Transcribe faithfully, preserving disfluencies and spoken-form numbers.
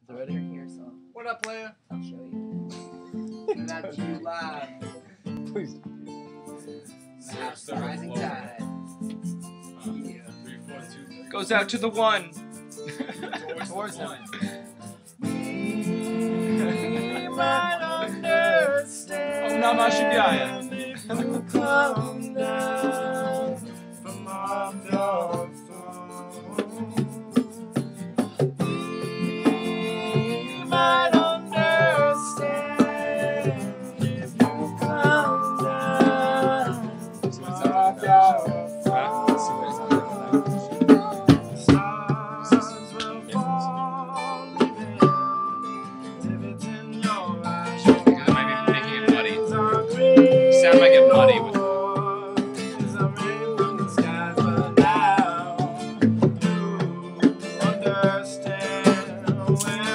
Is it ready? Here, so What up, player? I'll show you. And that's you live. Please. The house, the rising tide. Yeah. Three, four, two, three. Goes out to the one. Towards, Towards the the one. We might understand. Oh, not Mashigaya. If you come down from off your throne. We might understand if you come down from off your throne. Stars will fall within. If it's in your eyes, your I might be making it muddy. eyes are green. Sound might get muddy with Is a rain from the sky, but now you understand when